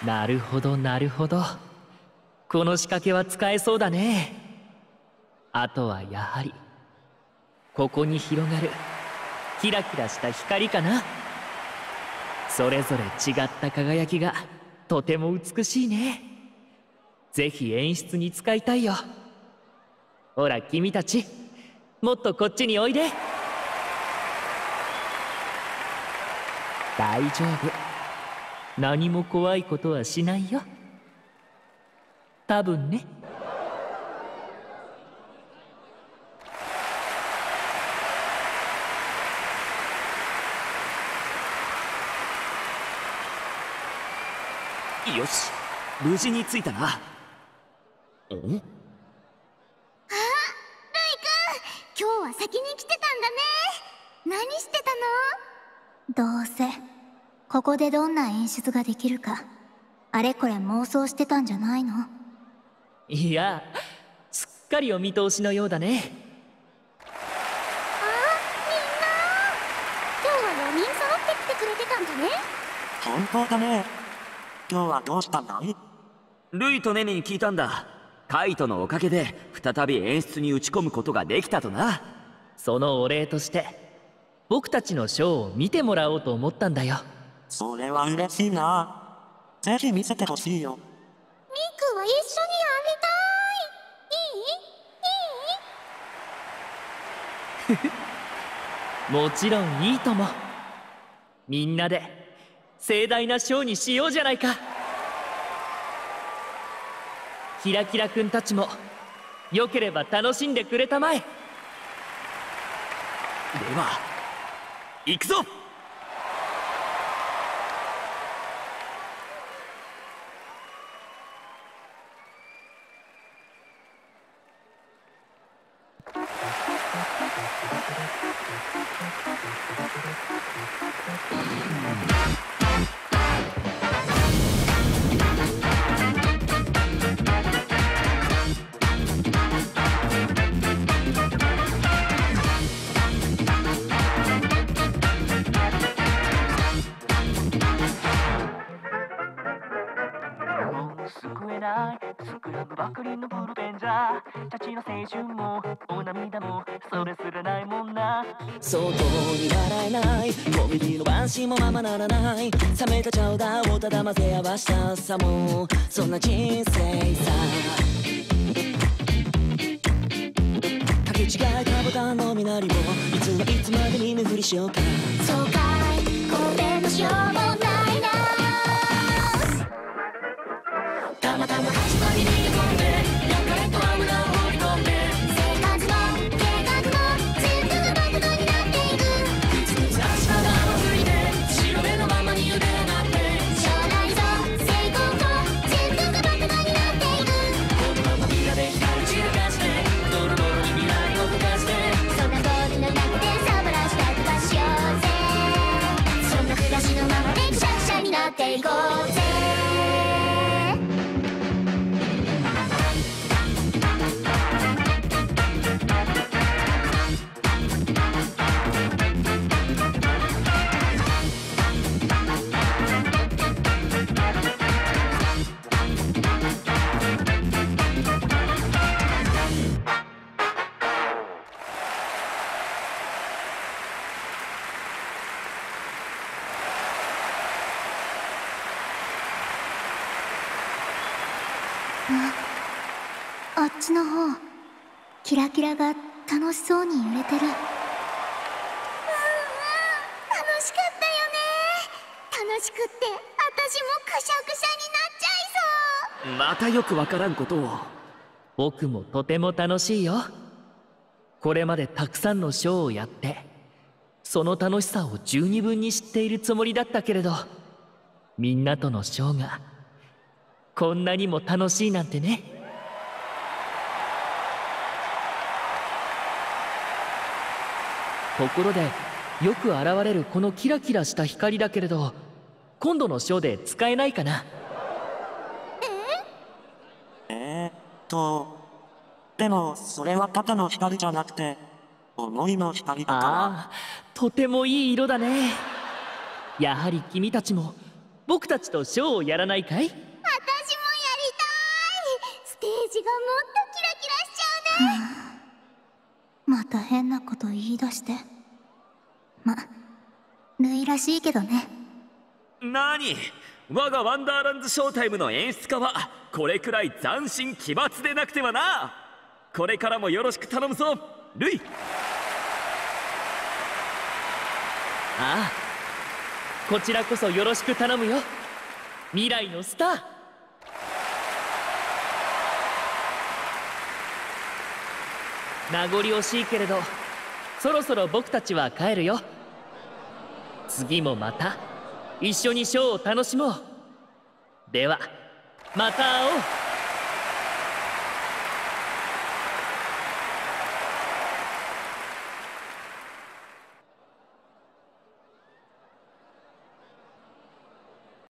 なるほどなるほど。この仕掛けは使えそうだね。あとはやはりここに広がるキラキラした光かな。それぞれ違った輝きがとても美しいね。ぜひ演出に使いたいよ。ほら君たち、もっとこっちにおいで。大丈夫、何も怖いことはしないよ、多分ね。よし、無事に着いたな。ん？あ、 ルイくん、今日は先に来てたんだね。何してたの？どうせここでどんな演出ができるかあれこれ妄想してたんじゃないの？ いや、すっかりお見通しのようだね。 あ、みんな今日は4人揃って来てくれてたんだね。 本当だね。今日はどうしたんだい？ ルイとネネに聞いたんだ。カイトのおかげで再び演出に打ち込むことができたとな。 そのお礼として僕たちのショーを見てもらおうと思ったんだよ。 それは嬉しいな。ぜひ見せてほしいよ。 ミクは一緒にやりたい。いい？ もちろんいいとも。みんなで盛大なショーにしようじゃないか。キラキラくんたちもよければ楽しんでくれたまえ。では行くぞ。 救えないスクラムばかりのブルペンじゃたちの青春もお涙もそれすらないもんな。 相当に笑えないコメディの晩鐘もままならない冷めたチャウダーをただ混ぜ合わしたさもそんな人生さ。かけ違えたボタンのみなりをいつはいつまでに見振りしようか。 そうかい、これのしようもないな。 たまたま始まりに逃げ込んで良かれと油を放り込んで生活も計画も全部がバカになっていく。 いつつ足肌を振りで白目のままに茹で上がって将来と成功と全部がバカになっていく。 このままみんなで光る散らかしてドロドロに未来を溶かしてそんな氷の中でサバラした飛ばしようぜ。そんな暮らしのままでくしゃくしゃになっていこうぜ。あっちの方、キラキラが楽しそうに揺れてる。楽しかったよね。楽しくって私もくしゃくしゃになっちゃいそう。 またよくわからんことを。 僕もとても楽しいよ。これまでたくさんのショーをやってその楽しさを十二分に知っているつもりだったけれど、みんなとのショーがこんなにも楽しいなんてね。ところでよく現れるこのキラキラした光だけれど、今度のショーで使えないかな。 でもそれはただの光じゃなくて思いの光だから。 ああ、とてもいい色だね。やはり君たちも僕たちとショーをやらないかい？ 私もやりたい。ステージがもっとキラキラしちゃうね。また変なこと言い出して。ルイらしいけどね。 なに、我がワンダーランズショータイムの演出家はこれくらい斬新奇抜でなくてはな。これからもよろしく頼むぞルイ。 ああ、こちらこそよろしく頼むよ、未来のスター。名残惜しいけれど、そろそろ僕たちは帰るよ。次もまた一緒にショーを楽しもう。ではまた会おう。